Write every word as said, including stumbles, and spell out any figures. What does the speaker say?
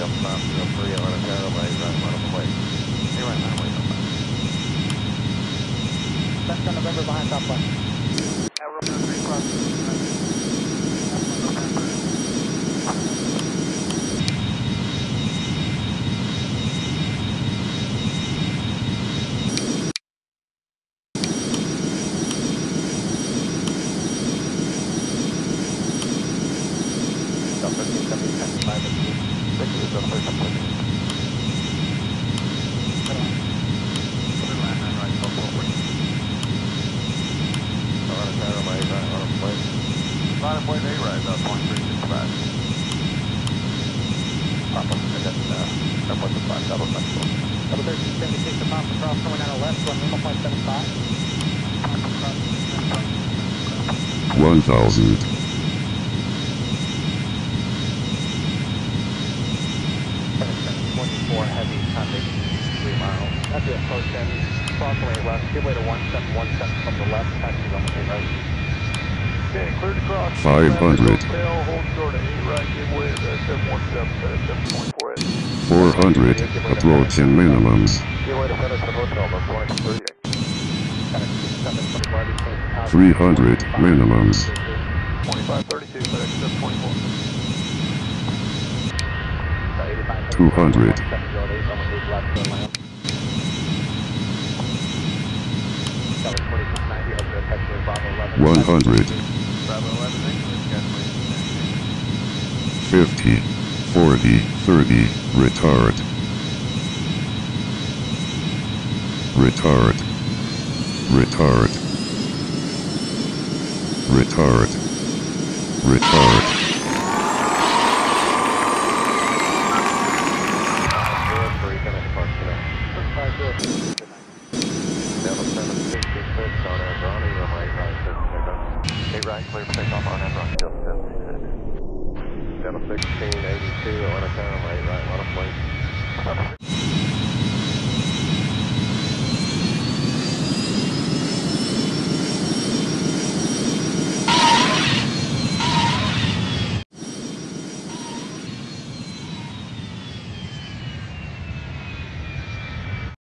stop zero three on a Tower by right one of the way. Hey, right now, wait up. Central November behind top left. Tower zero three cross. November. Delta fifteen seventy, seventy-five at the Thank you, Delta thirteen seventy. Clear line nine right, so forward. On a Tower by right on a point. Line point eight right, about point three six five. Papa, and then uh, airport to five, double Mexico. Double thirteen seventy-six to Papa cross coming out on left, one Lima point seven five. Papa cross, one thousand. twenty-four heavy, contact three miles. That's it, approach in, cross away left, give way to one seven one seven from the left, taxi runway right. Okay, clear to cross. five hundred. Hotel, hold short of eight right, give way to the seven one seven, seven point four eight. four hundred. Approaching minimums. Give way to Federson Hotel, about twenty thirty. three hundred. Minimums. twenty-five thirty-two, FedEx seven twenty-four. two hundred. one hundred. Bravo eleven, gasoline. fifty. forty. thirty. Retard. Retard. Retard. Retard. Retard.